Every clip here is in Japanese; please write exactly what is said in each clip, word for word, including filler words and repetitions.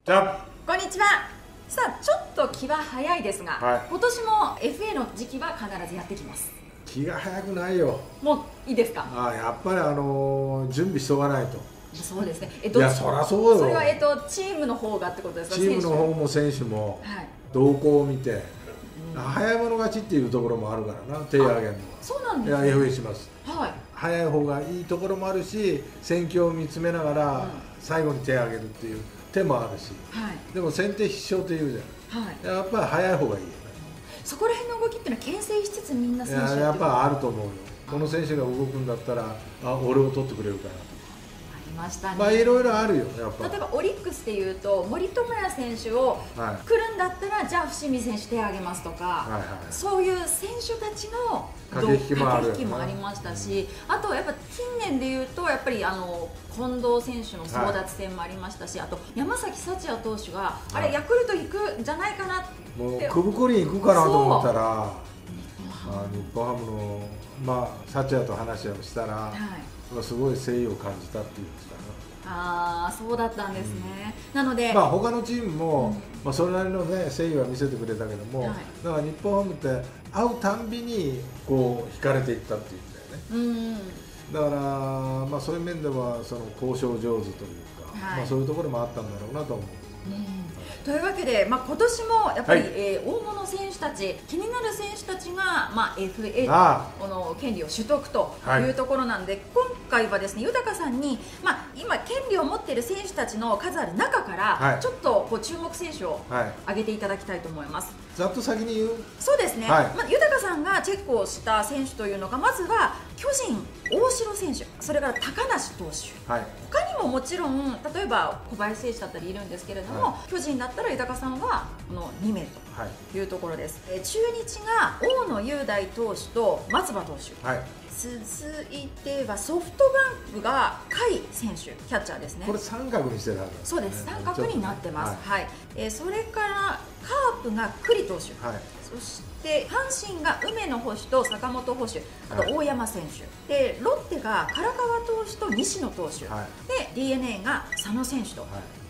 じゃこんにちは。さあ、ちょっと気は早いですが、はい、今年も エフエー の時期は必ずやってきます。 気が早くないよ。 もういいですか？ ああ、やっぱりあのー、準備しとかないと。 そうですね。 えどいや、そりゃそうよ。 それはえっとチームの方がってことですか？ チームの方も選手も動向を見て、はい、早い者勝ちっていうところもあるからな、手を挙げるのは。 そうなんですね。 いや エフエー します。 はい。早い方がいいところもあるし、戦況を見つめながら最後に手を挙げるっていう手もあるし、はい、でも先手必勝っていうじゃん、はい、やっぱり早い方がいいよね。 そこら辺の動きっていうのは牽制しつつみんな選手ややっぱあると思うよ。この選手が動くんだったら、あ、俺を取ってくれるから。 ましたね。 まあいろいろあるよやっぱ。 例えばオリックスでいうと森友哉選手を来るんだったら、はい、じゃあ伏見選手手を挙げますとか、はいはい、そういう選手たちの駆け引きもある、 駆け引きもありましたし、うん、あとやっぱ近年でいうとやっぱりあの近藤選手の争奪戦もありましたし、はい、あと山崎福也投手が、はい、あれヤクルト行くんじゃないかなって、 もうくぶくり行くかなと思ったら、まあ、日本ハムのまあ福也と話をしたら、はい、すごい誠意を感じたっていうんですかね。 ああ、そうだったんですね。うん、なので、 まあ他のチームも、うん、まあそれなりのね誠意は見せてくれたけども、はい、だから日本ハムって会うたんびにこう惹かれていったっていうんだよね。うん、だからまあそういう面ではその交渉上手というか、はい、まあそういうところもあったんだろうなと思う。 うんというわけで、まあ、今年もやっぱり、はい、えー、大物選手たち、気になる選手たちが、まあ、エフエー この権利を取得というところなんで、はい、今回はですね、豊さんに、まあ、今、権利を持っている選手たちの数ある中から、はい、ちょっとこう注目選手を挙げていただきたいと思います。 ざっと先に言うそうですね、はい、まあ、豊さんがチェックをした選手というのが、まずは巨人、大城選手、それから高梨投手、はい、他にももちろん、例えば小林選手だったりいるんですけれども、はい、巨人だったら豊さんはこのに名というところです。はい、中日が大野雄大投手と松葉投手、はい、続いてはソフトバンクが甲斐選手、キャッチャーですね。 これ三角にしてるはず、ね、 そうです、三角になってます。はい、はい、えー、それからカープが栗投手、はい、そして阪神が梅野捕手と坂本捕手、あと大山選手、はい、でロッテが唐川投手と西野投手、はい、で ディーエヌエー が佐野選手と。はい、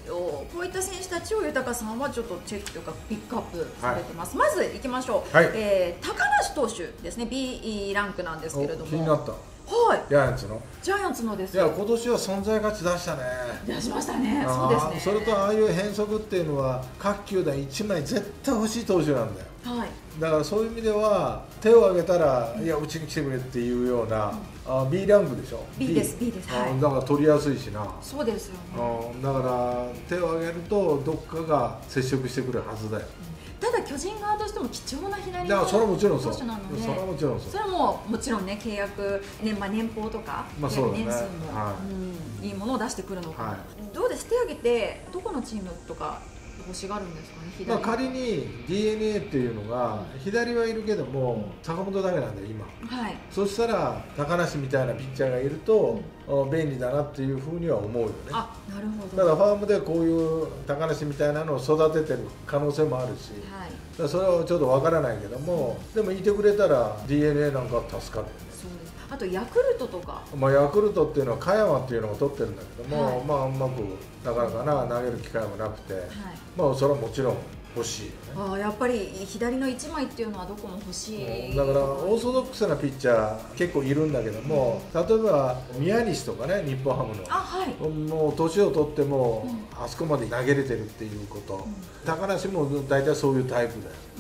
こういった選手たちを豊さんはちょっとチェックというかピックアップされてます。はい、まずいきましょう。はい、えー、高梨投手ですね、 ビー ランクなんですけれども。 気になった。 はい、 ジャイアンツのジャイアンツのです。 いや、今年は存在価値出したね。 出しましたね。そうですね。 それとああいう変則っていうのは各球団いちまい絶対欲しい投手なんだよ。はい、だからそういう意味では手を挙げたら、うん、いやうちに来てくれっていうような、うん、あ ビー ランクでしょ。 B です。 B です、はい、 だから取りやすいしな。 そうですよね。 だから手を挙げるとどっかが接触してくるはずだよ。 ただ巨人側としても貴重な左の投手なので、 それはもちろんそう。 それはもうもちろんね、契約年、まあ、年俸とか、まあそうだね、年数も、はい、うん、いいものを出してくるのかな、はい、どうです、手を挙げてどこのチームとか欲しがるんですかね。左、 まあ、仮に ディーエヌエー っていうのが、うん、左はいるけども坂本だけなんだよ今、はい、そしたら高梨みたいなピッチャーがいると、うん、便利だなっていうふうには思うよね。あ、 なるほど。 だからファームでこういう高梨みたいなのを育ててる可能性もあるし、はい、だからそれはちょっとわからないけども、でもいてくれたら ディーエヌエー なんか助かるよね。 そうです。あとヤクルトとか、 まあ、ヤクルトっていうのは加山っていうのを取ってるんだけども、はい、まあうまくなかなかな投げる機会もなくて、はい、まあそれはもちろん欲しいよね。 あ、やっぱり左のいちまいっていうのはどこも欲しい、 うん、だからオーソドックスなピッチャー結構いるんだけども、うん、例えば宮西とかね、日本ハムの、あ、はい、もう年を取っても、うん、あそこまで投げれてるっていうこと、うん、高梨も大体そういうタイプだよ、うん、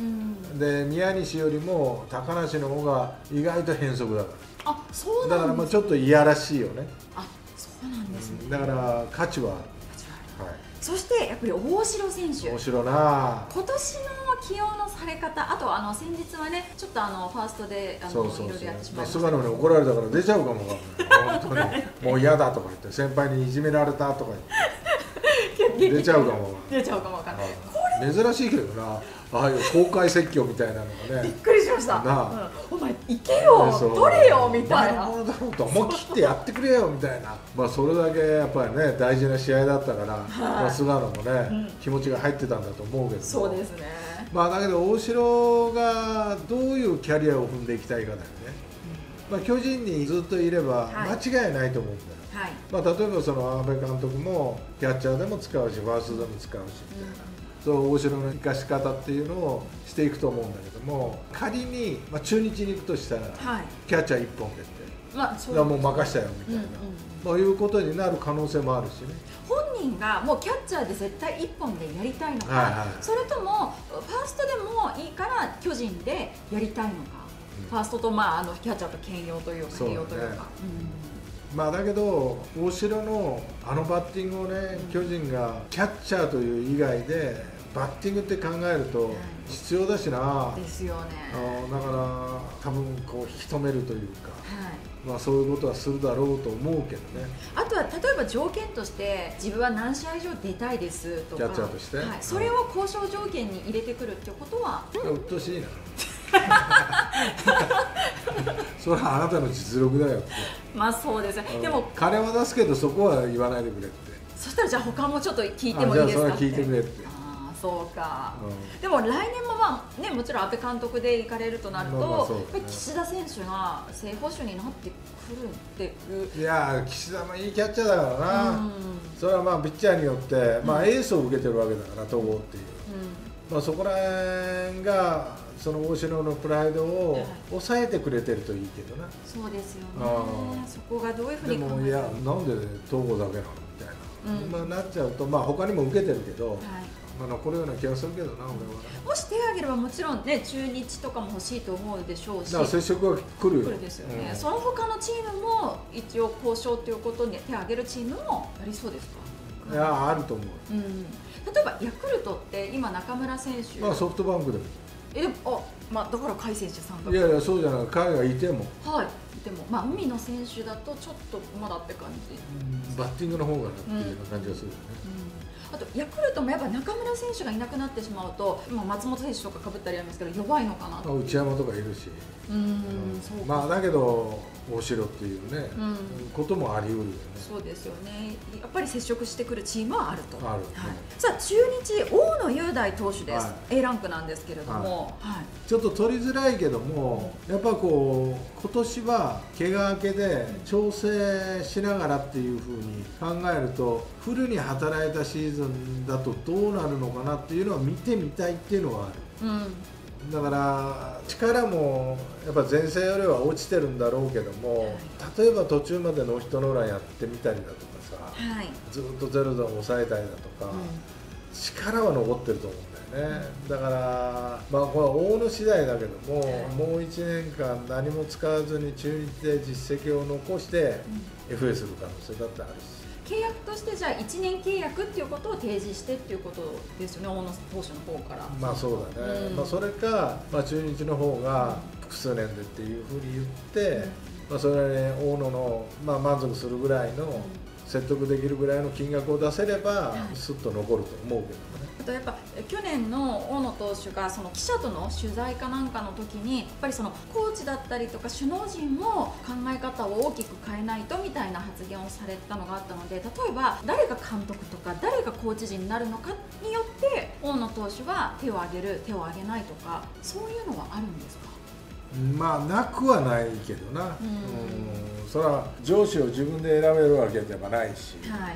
で宮西よりも高梨の方が意外と変則だから。あ、そうなんです。だからまあちょっといやらしいよね。 あ、そうなんですね。 だから価値はある。 はい、そしてやっぱり大城選手、 大城な、 今年の起用のされ方、あとあの先日はね、ちょっとあのファーストであのいろいろやってしまいました。 菅野に怒られたから出ちゃうかもわかんない。本当にもう嫌だとか言って、先輩にいじめられたとか言って出ちゃうかも出ちゃうかもわかんない。 珍しいけどな、ああいう公開説教みたいなのがね。 びっくりしました。な、うん、お前行けよ、取れよみたいな。 お前のものだろうと思い切ってやってくれよみたいな。まあそれだけやっぱりね大事な試合だったから、はい、まあ菅野もね、うん、気持ちが入ってたんだと思うけど。 そうですね。 まあだけど大城がどういうキャリアを踏んでいきたいかだよね。 まあ、巨人にずっといれば間違いないと思うんだよ、はい、まあ、例えばその阿部監督もキャッチャーでも使うしファーストでも使うしみたいな、うん、そう大城の生かし方っていうのをしていくと思うんだけども、仮に、まあ、中日に行くとしたら、はい、キャッチャーいっぽんでって、まあ、そうだもう任したよみたいな、うんうん、まあ、いうことになる可能性もあるしね。 本人がもうキャッチャーで絶対いっぽんでやりたいのか、はいはい、それともファーストでもいいから巨人でやりたいのか、うん、ファーストと、まあ、あのキャッチャーと兼用というか併用というか。 まあだけど大城のあのバッティングをね、巨人がキャッチャーという以外でバッティングって考えると必要だしな、 ですよね。 だから多分こう引き止めるというか、はい、まあそういうことはするだろうと思うけどね。 あとは例えば条件として自分は何試合以上出たいですとか、 キャッチャーとして、はい、 それを交渉条件に入れてくるっていうことは、 うっとうしいなそれはあなたの実力だよって。 まあそうですね。でも金は出すけどそこは言わないでくれって。 そしたらじゃあ他もちょっと聞いてもいいですかって。 じゃあそれは聞いてくれって。 ああそうか、うん、でも来年もまあね、もちろん阿部監督で行かれるとなると、まあまあね、やっぱり岸田選手が正捕手になってくるっていう。 いや岸田もいいキャッチャーだからな、うん、それはまあピッチャーによって、まあ、エースを受けてるわけだから東郷っていう、うん、まあ、そこら辺がその大城のプライドを抑えてくれてるといいけどな。 そうですよね。そこがどういうふうに考えてるのか。 でもいやなんで東郷だけなのみたいな、うん、まあ、なっちゃうと、まあ他にも受けてるけど、はい、まあ残るような気がするけどな、俺は。 もし手を挙げればもちろんね、中日とかも欲しいと思うでしょうし、 だから接触は来るよ。 来るですよね、うん、その他のチームも一応交渉ということに手を挙げるチームもありそうですか。 いやあると思う、 うん、例えばヤクルトって今中村選手、 まあ、ソフトバンクでもえでもあ、まあ、だから甲斐選手さんがいやいやそうじゃない、甲斐がいてもはいいても、まあ、海野選手だとちょっとまだって感じ、 うん、バッティングの方がなっていうような感じがするよね、 うん、あとヤクルトもやっぱ中村選手がいなくなってしまうと、まあ、松本選手とかかぶったりありますけど弱いのかなと。 内山とかいるし、うん、うん、そうまあだけど大城っていうね、うん、こともあり得るよね。 そうですよね。やっぱり接触してくるチームはあると。 ある、 はい、さあ中日大野雄大投手です、はい、A ランクなんですけれども、はいはい、 ちょっと取りづらいけども、やっぱこう今年は怪我明けで調整しながらっていうふうに考えると、フルに働いたシーズンだとどうなるのかなっていうのは見てみたいっていうのはある、うん、だから力もやっぱ前線よりは落ちてるんだろうけども、はい、例えば途中までノーヒットノーランやってみたりだとかさ、はい、ずっとゼロで抑えたりだとか、うん、力は残ってると思うんだよね、うん、だからまあこれは大野次第だけども、はい、もういちねんかん何も使わずに中日で実績を残して エフエー する可能性だってあるし。 契約としてじゃあいちねん契約っていうことを提示してっていうことですよね、大野投手の方から。 まあそうだね、うん、まあそれか、まあ、中日の方が複数年でっていうふうに言って、うん、まあ、それはね大野の、まあ、満足するぐらいの、うん、説得できるぐらいの金額を出せれば、はい、すっと残ると思うけどね。 あとやっぱ去年の大野投手がその記者との取材かなんかの時に、やっぱりそのコーチだったりとか首脳陣も考え方を大きく変えないとみたいな発言をされたのがあったので、例えば誰が監督とか誰がコーチ陣になるのかによって大野投手は手を挙げる手を挙げないとか、そういうのはあるんですか。 まあなくはないけどな、うん、うん、それは上司を自分で選べるわけではないし、はい、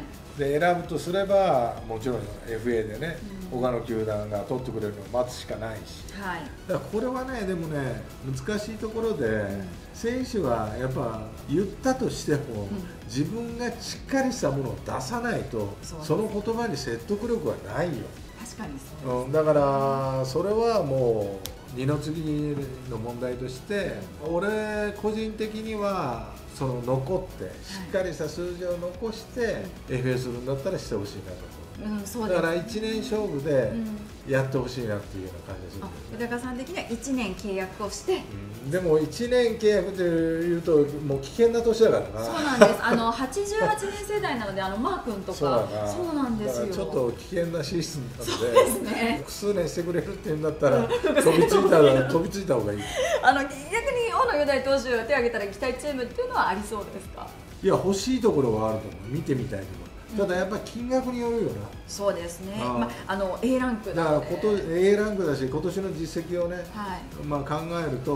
で選ぶとすればもちろん エフエー でね、うん、他の球団が取ってくれるのを待つしかないし、はい、だからこれはねでもね難しいところで、うん、選手はやっぱ言ったとしても、うん、自分がしっかりしたものを出さないと そ, その言葉に説得力はないよ。 確かにそう、 うん、だからそれはもう二の次の問題として、俺個人的にはその残ってしっかりした数字を残して エフエー するんだったらしてほしいなと。うん、そうですね、だからいちねん勝負でやってほしいなっていうような感じがする、 ね、豊さん的にはいちねん契約をして、 うん、でもいちねん契約でいうともう危険な年だからな。 そうなんです。あのはちじゅうはちねん世代なので、あのマー君とかそうだな、 そうなんですよ。 だからちょっと危険なシーズンなので、 そうですね、 複数年してくれるっていうんだったら飛びついたら飛びついた方がいい。 あの逆に大野雄大投手を手を挙げたら行きたいチームっていうのはありそうですか。 いや欲しいところはあると思う。見てみたいところ。ただやっぱり金額によるよな。 そうですね。あ、まあ、あの A ランクだからこと A ランクだし、今年の実績をね、はい、まあ考えると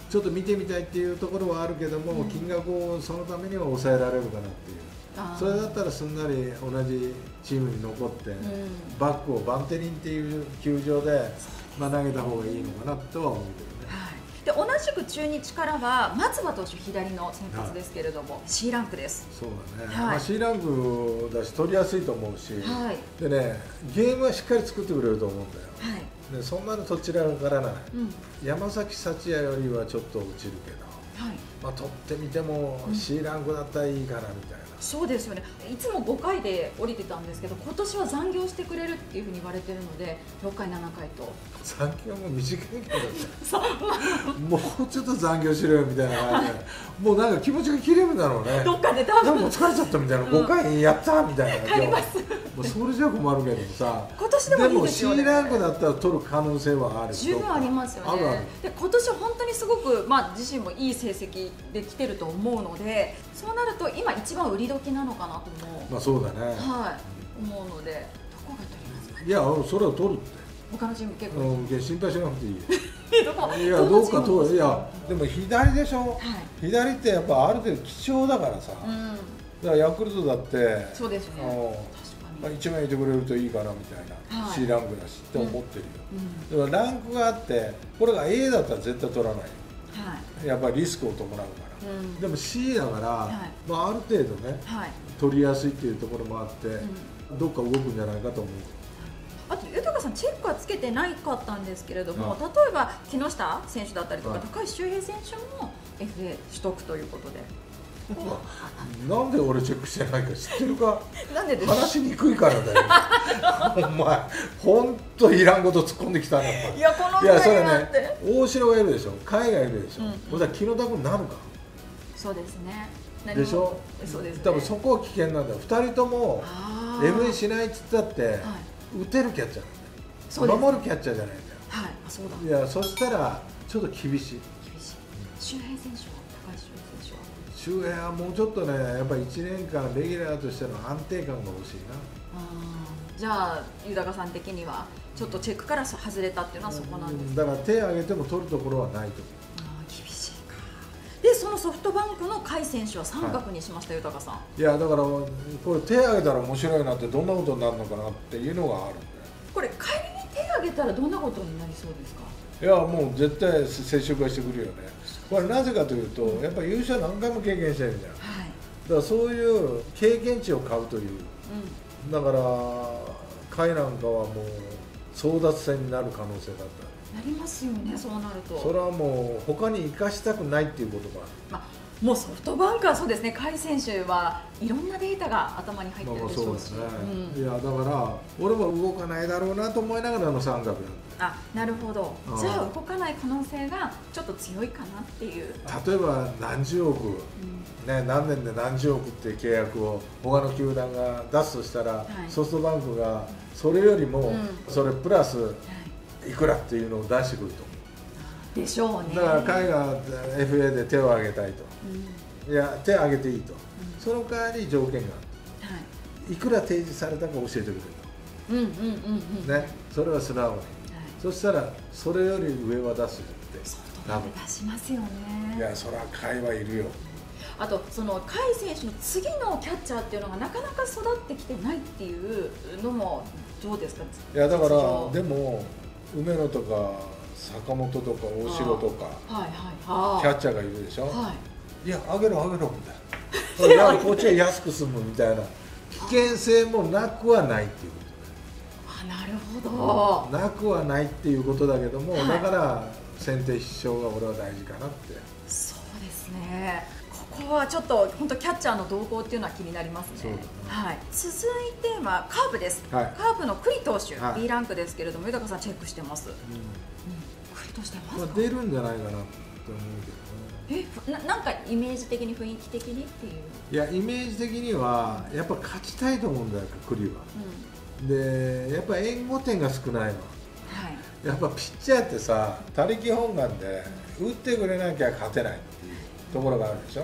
ちょっと見てみたいっていうところはあるけども、うん、金額をそのためには抑えられるかなっていう。それだったらすんなり同じチームに残って、うん、バックをバンテリンっていう球場で、まあ、投げた方がいいのかなとは思うけどね。 はい、で同じく中日からは松葉投手左の先発ですけれども、はい、シー ランクです。 そうだね、はい、まあ、シー ランクだし取りやすいと思うし、はい、でねゲームはしっかり作ってくれると思うんだよ。はい、でそんなのどちらからない、うん、山崎福也よりはちょっと落ちるけど、はい、まあ、取ってみても シー ランクだったらいいかなみたいな。 そうですよね。いつもごかいで降りてたんですけど、今年は残業してくれるっていうふうに言われてるので、ろっかいななかいと残業も短いけどねもうちょっと残業しろよみたいな感じで、もうなんか気持ちが切れるんだろうね。 どっかで多分もう疲れちゃったみたいな、ごかいやったみたいな。 帰ります。 もうそれじゃ困るけどさ、 今年でもいいですよね。 でも シー ランクだったら取る可能性はある。 十分ありますよね。あるある。で今年本当にすごく、まあ、自身もいい成績で来てると思うので、そうなると今一番売り時なのかなと思う。 まあそうだね。 はい、思うのでどこが取りますかね。 いやそれを取るって。 他のチーム結構。 うん、心配しなくていい。いやどうかと、いやでも左でしょ。はい、左ってやっぱある程度貴重だからさ。うん、だからヤクルトだって。そうですね。まあ、いちまいいてくれるといいかなみたいな、はい、シー ランクだしって思ってるよ、うんうん、だからランクがあってこれが エー だったら絶対取らないよ、はい、やっぱりリスクを伴うから、うん、でも シー だから、はい、まあ、ある程度ね、はい、取りやすいっていうところもあって、うん、どっか動くんじゃないかと思う。 あと豊さんチェックはつけてないかったんですけれども、例えば木下選手だったりとか高橋周平選手も エフエー 取得ということで。 なんで俺チェックしてないか知ってるか。なんでですか。話しにくいからだよお前本当いらんこと突っ込んできたね。 いやこのぐらいだって、 ね、大城がいるでしょ、海がいるでしょ、そしたら木野田君なるか。 そうですね。 でしょ。そうですね。多分そこは危険なんだよ。ふたりとも エムエー しないっつったって、はい、打てるキャッチャーなんだよ。守るキャッチャーじゃないんだよ。 はい、あ、そうだ。 いや、そしたらちょっと厳しい。厳しい。 周平選手は高橋周平選手は。 周平はもうちょっとね、やっぱりいちねんかんレギュラーとしての安定感が欲しいな。 あ、じゃあ豊さん的にはちょっとチェックから外れたっていうのはそこなんですか。だから手を挙げても取るところはないと思う。 あ、厳しいか。でそのソフトバンクの甲斐選手は三角にしました、はい、豊さん。 いやだからこれ手を挙げたら面白いなってどんなことになるのかなっていうのがあるんだよ。 これ仮に手を挙げたらどんなことになりそうですか。 いやもう絶対接触はしてくるよね。これなぜかというと、うん、やっぱり優勝何回も経験してるじゃん、はい、だからそういう経験値を買うという、うん、だから甲斐なんかはもう争奪戦になる可能性だったなりますよね。そうなるとそれはもう他に生かしたくないっていうことがある、まあもうソフトバンクはそうですね、甲斐選手はいろんなデータが頭に入ってるでしょうし、 いやだから俺も動かないだろうなと思いながらの三角なんだ。 あ、なるほど。じゃあ動かない可能性がちょっと強いかなっていう。 例えば何十億、うん、ね、何年で何十億って契約を他の球団が出すとしたら、はい、ソフトバンクがそれよりも、うん、それプラスいくらっていうのを出してくると。 でしょうね。 だから彼が エフエー で手を挙げたいと、うん、いや手を挙げていいと、うん、その代わり条件がある、はい、いくら提示されたか教えてくれと、うんうんうんうん、ね、それは素直に、はい、そしたらそれより上は出すよって。 外で出しますよね。 いやそれは甲斐はいるよ。 あとその甲斐選手の次のキャッチャーっていうのがなかなか育ってきてないっていうのもどうですか。 いやだからでも梅野とか坂本とか大城とか、はいはい、キャッチャーがいるでしょ、はい、いやあげろあげろみたいなこっちは安く済むみたいな危険性もなくはないっていうこと。あ、なるほど。なくはないっていうことだけども、はい、だから先手必勝が俺は大事かなって。 そうですね。ここはちょっと本当キャッチャーの動向っていうのは気になりますね。はい。続いてはカープです。はい、カープの栗投手、はい、B ランクですけれども豊さんチェックしてます。うん、栗としてますか。 出るんじゃないかなと思うけどね。え、な、なんかイメージ的に雰囲気的にっていう。 いやイメージ的にはやっぱ勝ちたいと思うんだよ栗は。うん、でやっぱ援護点が少ないの。はい。やっぱピッチャーってさ他力本願で打ってくれなきゃ勝てないっていうところがあるでしょ、うん、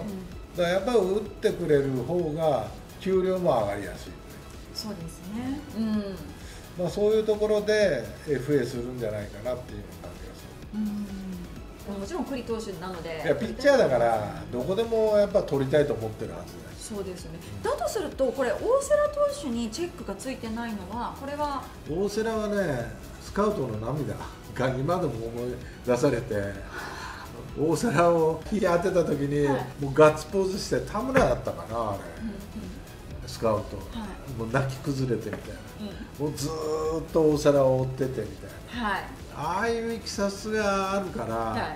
だからやっぱり打ってくれる方が給料も上がりやすい。 そうですね、うん、 まあそういうところで エフエー するんじゃないかなっていう感じがする。 もちろん栗投手なので、 いやピッチャーだからどこでもやっぱ取りたいと思ってるはずだよ。 そうですよね。だとするとこれ大瀬良投手にチェックがついてないのはこれは大瀬良はねスカウトの涙が今でも思い出されて大瀬良を日当てた時に、はい、もうガッツポーズして田村だったかなあれ、うんうん、スカウト、はい、もう泣き崩れてみたいな、うん、もうずーっと大瀬良を追っててみたいな、はい、ああいういきさつがあるから、はい、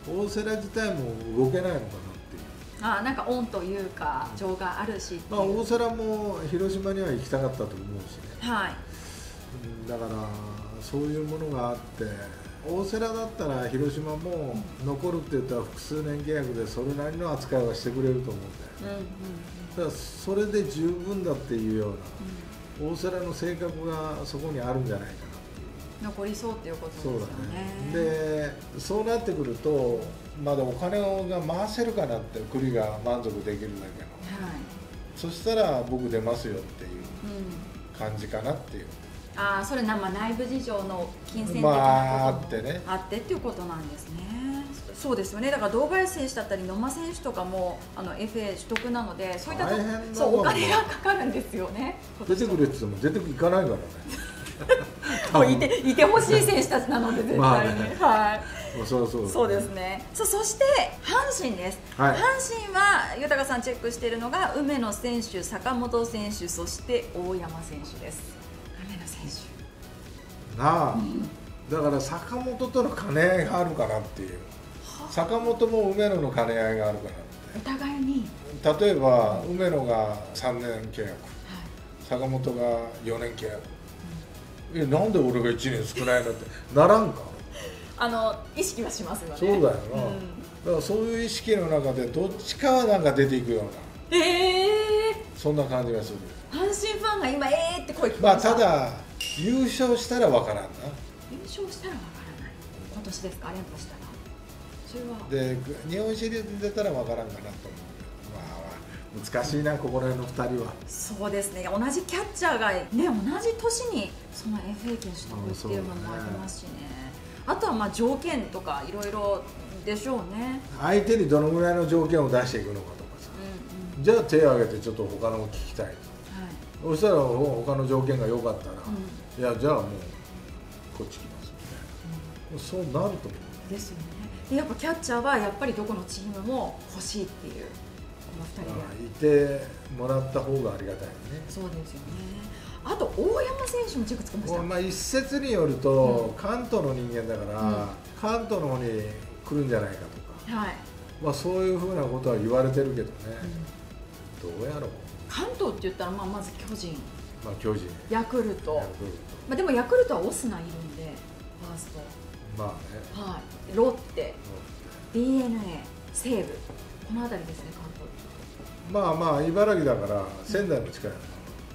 大瀬良自体も動けないのかなっていう。 あなんか恩というか情があるし、 まあ、大瀬良も広島には行きたかったと思うしね、はい、だからそういうものがあって大瀬良だったら広島も残るって言ったら複数年契約でそれなりの扱いはしてくれると思うんだよ、うんうん、だからそれで十分だっていうような、うん、大瀬良の性格がそこにあるんじゃないかなっていう残りそうっていうことですよね。 そうだね。でそうなってくるとまだお金が回せるかなって栗が満足できるだけの、はい、そしたら僕出ますよっていう感じかなっていう、 うん、ああそれな、まあ、内部事情の金銭的なことも、まあ、あってねあってっていうことなんですね。そうですよね。だから堂林選手だったり野間選手とかもあの エフエー 取得なのでそういったとそうお金がかかるんですよね。 出てくれって言っても出ていかないからねもういていてほしい選手たちなので絶対に、まあね、はいそうそうそうですね。そそして阪神です、はい、阪神は豊さんチェックしているのが梅野選手、坂本選手、そして大山選手です。梅野選手なあ、うん、だから坂本との兼ね合いがあるかなっていう、坂本も梅野の兼ね合いがあるかなって。 お互いに例えば梅野がさんねん契約、はい、坂本がよねん契約、うん、えなんで俺がいちねん少ないのってならんかあの意識はしますよね。 そうだよな、うん、だからそういう意識の中でどっちかはなんか出ていくような、えー、そんな感じがする。 阪神ファンが今えーって声聞こえました。 まあただ優勝したらわからんな。 優勝したらわからない。今年ですか、連覇したらそれはで日本シリーズに出たらわからんかなと思う。まあ難しいなここら辺のふたりは。 そうですね。同じキャッチャーがね同じ年にその エフエー 権取得っていうのもありますしね。あとはまあ条件とかいろいろでしょうね。 相手にどのぐらいの条件を出していくのかとかさ、うんうん、じゃあ手を挙げてちょっと他のを聞きたい、はい、そしたら他の条件が良かったら、うん、いやじゃあもうこっち来ますみたいな、うん、そうなると思うですよね。でやっぱキャッチャーはやっぱりどこのチームも欲しいっていうこのふたりでいてもらった方がありがたいよね。 そうですよね。あと大山選手もチェックつけました。 まあ一説によると、うん、関東の人間だから、うん、関東の方に来るんじゃないかとか、はい、まあそういうふうなことは言われてるけどね、うん、どうやろう。 関東って言ったら、まあ、まず巨人、 まあ、巨人ヤクルト、ヤクルトまあ、でもヤクルトはオスナいるんでファースト、 まあね、 はい、ロッテ、ディーエヌエー、西武、この辺りですね関東。まあまあ茨城だから仙台も近いの、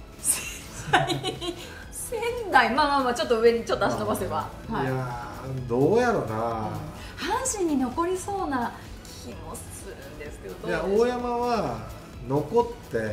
仙台、まあまあまあちょっと上にちょっと足伸ばせば、 まあ、はい、いやどうやろうな、うん、 阪神に残りそうな気もするんですけど、どうでしょう。 いや大山は残って、うん、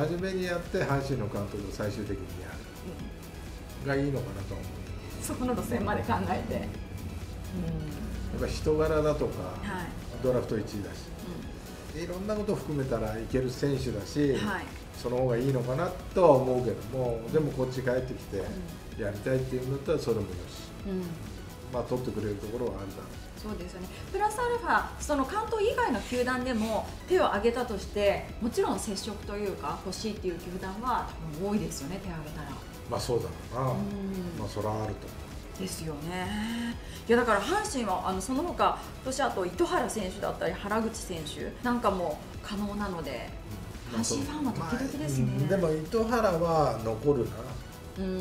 真面目にやって阪神の監督を最終的にやる、うん、がいいのかなと思う。 そこの路線まで考えて、うん、やっぱ人柄だとか、はい、ドラフトいちいだし、うん、いろんなことを含めたらいける選手だし、はい、その方がいいのかなとは思うけども、でもこっち帰ってきてやりたいっていうんだったらそれもよし、うん、まあ取ってくれるところはあるだろう。 そうですよね。プラスアルファその関東以外の球団でも手を挙げたとしてもちろん接触というか欲しいっていう球団は多分多いですよね、手を挙げたら。 まあそうだろうな、うん、まあそれはあると思うですよね。いやだから阪神はあのその他私あと糸原選手だったり原口選手なんかも可能なので、阪神ファンはドキドキですね、 まあ、でも糸原は残るな、うんうん、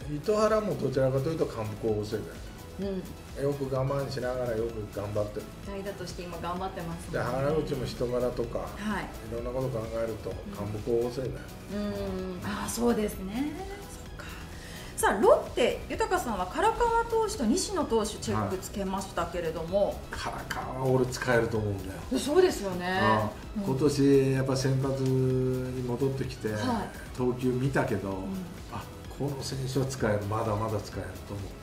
糸原もどちらかというと幹部候補生だよ、うん、よく我慢しながらよく頑張ってる。 代打として今頑張ってます、 ね、で原口も人柄とか、はい、いろんなこと考えると幹部候補生だよ、 うん、ああそうですね。さあロッテ豊さんは唐川投手と西野投手チェックつけましたけれども、 はい、唐川は俺使えると思うんだよ。 そうですよね、 うん、今年やっぱ先発に戻ってきて、はい、投球見たけど、うん、あこの選手は使える、まだまだ使えると思った。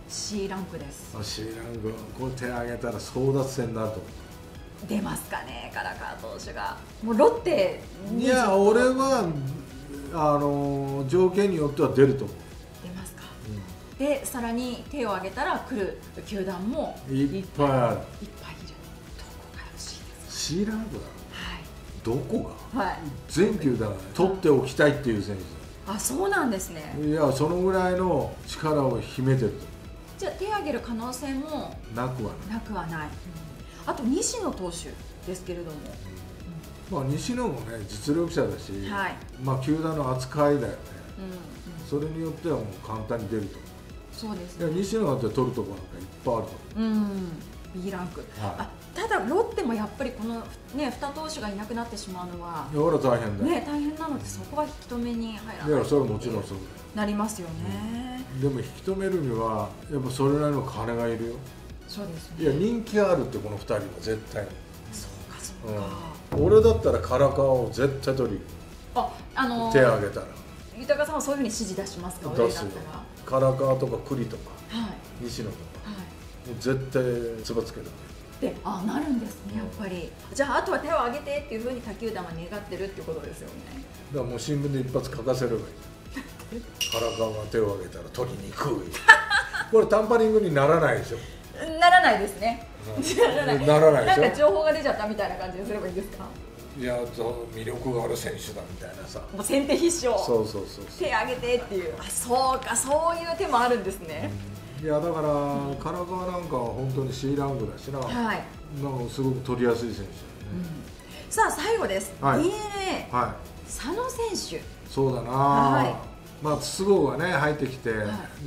C ランクです。 C ランク、こう手を挙げたら争奪戦になると思う。 出ますかね、唐川投手が。もうロッテいや、俺はあの条件によっては出ると思う。 出ますか、うん、でさらに手を挙げたら来る球団もいっぱいある。いっぱいいる。どこが欲しいですか。 C ランクだ。 はい。 どこが、はい、全球団取っておきたいっていう選手だ。あ、そうなんですね。 いや、そのぐらいの力を秘めてると。 じゃあ手を挙げる可能性もなくはない。 なくはない、うん、あと西野投手ですけれども、 うん、まあ、西野もね実力者だし、はい、まあ、球団の扱いだよね、うんうん、それによってはもう簡単に出ると。 そうですね。 いや、西野だって取るところなんかいっぱいあると思う。 うん、B ランク、はい、あ、ただロッテもやっぱりこのねに投手がいなくなってしまうのは、 いや、俺は大変だよ、 ね、大変なので、そこは引き止めに入らない。 いや、それはもちろんそうだよ。 なりますよね、 うん、でも引き止めるにはやっぱそれなりの金がいるよ。 そうですね。 いや、人気があるって、このふたりは絶対に。 そうかそうか、 うん、俺だったら唐川を絶対取り、 あ、あのー、 手を挙げたら。 豊さんはそういうふうに指示出しますか。 出すよ。唐川とか栗とか、はい、西野とか、はい、もう絶対つばつけるで、あ、なるんですね、やっぱり。じゃあ、あとは手を挙げてっていうふうに他球団は願ってるっていうことですよね。 だからもう新聞で一発書かせればいい。唐川が手を挙げたら取りにくい。これタンパリングにならないでしょ。 ならないですね。 ならない。ならないでしょ。 なんか情報が出ちゃったみたいな感じにすればいいですか。 いや、魅力がある選手だみたいなさ。 もう先手必勝。 そうそうそう。 手挙げてっていう。あ、そうか、そういう手もあるんですね。 うん、いや、だから、うん、唐川なんかは本当に C ランクだしな。はい。なんかすごく取りやすい選手だよね。 うん、さあ、最後です。はい、ディーエヌエー、はい、佐野選手。 そうだな。はい。まあ、筒香がね入ってきて、はい、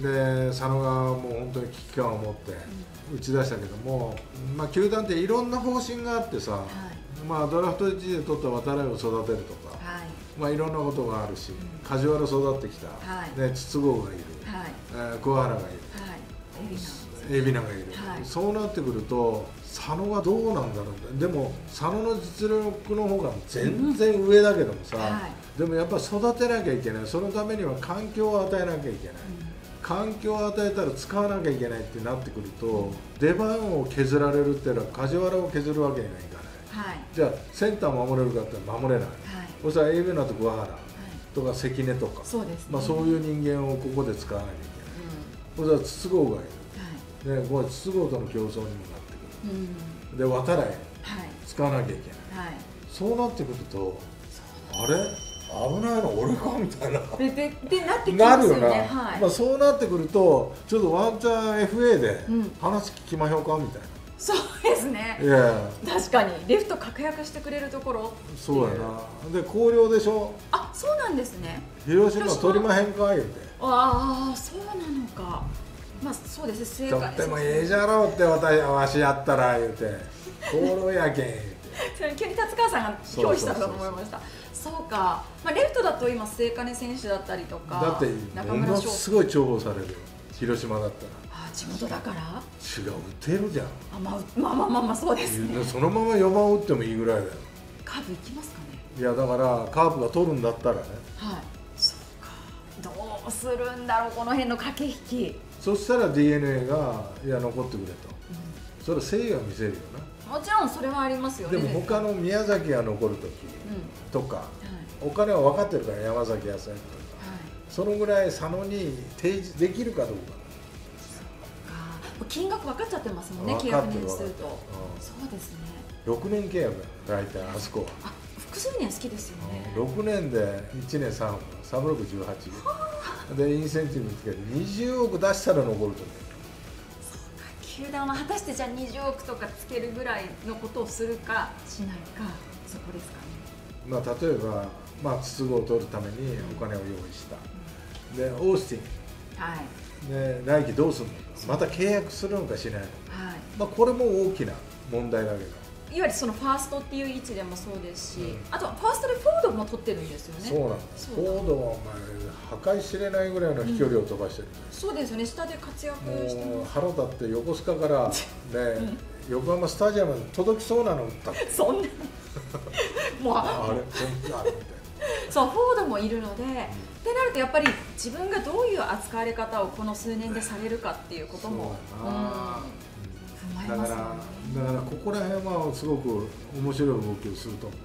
で佐野がもう本当に危機感を持って打ち出したけども、まあ、球団っていろんな方針があってさ、はい、まあ、ドラフトいちで取った渡来を育てるとか、はい、まあ、いろんなことがあるし、うん、梶原育ってきた、はい、で筒香がいる、はい、えー、桑原がいる、はい、海老名がいる、はい、そうなってくると佐野はどうなんだろう。でも佐野の実力の方が全然上だけどもさ、うん、はい、でもやっぱ育てなきゃいけない。そのためには環境を与えなきゃいけない、うん、環境を与えたら使わなきゃいけないってなってくると、うん、出番を削られるっていうのは梶原を削るわけにはいかない、はい、じゃあセンター守れるかって守れない、はい、そしたら海老名と桑原とか関根とか、そうですね、まあ、そういう人間をここで使わなきゃいけない、うん、そしたら筒香がいる、はい、でこれ筒香との競争にもなってくる、うん、で渡来、はい、使わなきゃいけない、はい、そうなってくるとあれ危ないの俺かみたいなでででなってきますよね。なるよな、 はい、まあ、そうなってくるとちょっとワンチャン エフエー で話聞きまひょうかみたいな、うん、 そうですね。いや、確かにレフト確約してくれるところ。 そうやな。で広陵でしょ。 あ、そうなんですね。 広島取りまへんか言うて。 ああ、そうなのか。まあそうですね。 とってもええじゃろうって私わしやったら言うて広陵やけん言うて。 それ急に達川さんが憑依したと思いました。そうか、まあ、レフトだと今末金選手だったりとか、 だってものすごい重宝されるよ広島だったら。 あ、地元だから違う、打てるじゃん。 あ、まあ、まあまあまあまあそうですね。 そのままよばん打ってもいいぐらいだよ。 カーブいきますかね。 いやだからカーブが取るんだったらね。はい、 そうか、どうするんだろうこの辺の駆け引き。 そしたら ディーエヌエー がいや残ってくれと、うん、それ誠意は見せるよな。 もちろんそれはありますよね。 でも他の宮崎が残る時とか、うん、はい、お金は分かってるから山崎康也とか、はい、そのぐらい佐野に提示できるかどうか。 金額分かっちゃってますもんね、契約年数と、うん、そうですね。 ろくねん契約だよ大体あそこは。 あ、複数年好きですよね。 ろくねんでいちねんさんおく、さんぶんろくじゅうはちでインセンティブつけてにじゅうおく出したら残ると思う。 そうか、球団は果たしてじゃあにじゅうおくとかつけるぐらいのことをするかしないか、そこですかね。 まあ例えば、まあ、筒香を取るためにお金を用意した、うん、でオースティン、はい、で来季どうするのか、また契約するのかしないのか、はい、まあこれも大きな問題だけど、 いわゆるそのファーストっていう位置でもそうですし、うん、あとはファーストでフォードも取ってるんですよね。 そうなんです。フォードはお前破壊しれないぐらいの飛距離を飛ばしてる、 うん、そうですよね。下で活躍してます。 腹立って横須賀からね、うん、横浜スタジアムに届きそうなの打ったって。 そんなもうあれ本当あれみたいな。 そうフォードもいるので、うん、ってなるとやっぱり自分がどういう扱われ方をこの数年でされるかっていうことも、うん、踏まえますよね。 だからだからここら辺はすごく面白い動きをすると思う。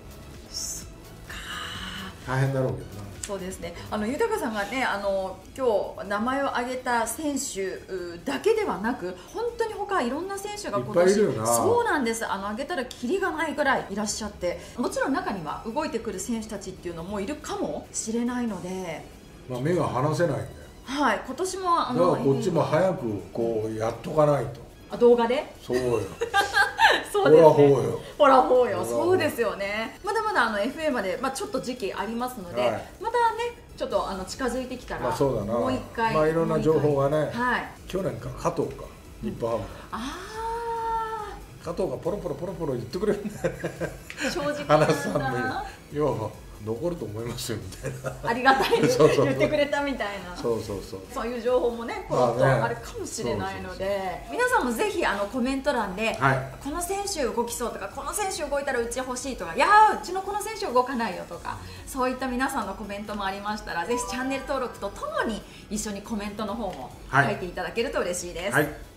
大変だろうけどな。 そうですね。あの豊さんがね、あの今日名前を挙げた選手だけではなく、本当に他いろんな選手が今年、そうなんです。あの挙げたらキリがないぐらいいらっしゃって、もちろん中には動いてくる選手たちっていうのもいるかもしれないので、 まあ目が離せないんだよ。 はい、今年もあのだからこっちも早くこうやっとかないと。 あ、動画で？ そうよ。 そうですね。 ほらほうよ。 ほらほうよ。そうですよね。まだまだあの エフエー までまあちょっと時期ありますので、はい、またねちょっとあの近づいてきたら、 まあそうだな、 もう一回、 まあいろんな情報がね、 はい、 去年か加藤か日本ハム、 ああ加藤がポロポロポロポロ言ってくれるんだよね。 正直花さんもよ残ると思いますよみたいな、 ありがたいそうそうそう言ってくれたみたいな、 そうそうそう、 そういう情報もねポロッとあるかもしれないので、皆さんもぜひあのコメント欄で、はい、この選手動きそうとか、この選手動いたらうち欲しいとか、いやーうちのこの選手動かないよとか、そういった皆さんのコメントもありましたら、ぜひチャンネル登録とともに一緒にコメントの方も書いていただけると嬉しいです。はいはい。